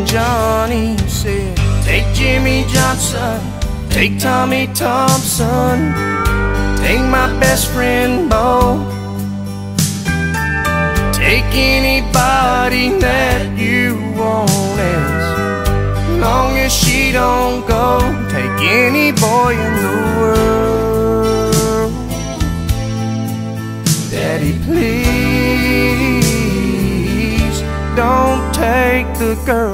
and Johnny said, take Jimmy Johnson, take Tommy Thompson, take my best friend Bo, take anybody that you want, as long as she don't go. Take any boy in the world. Daddy, please don't take the girl.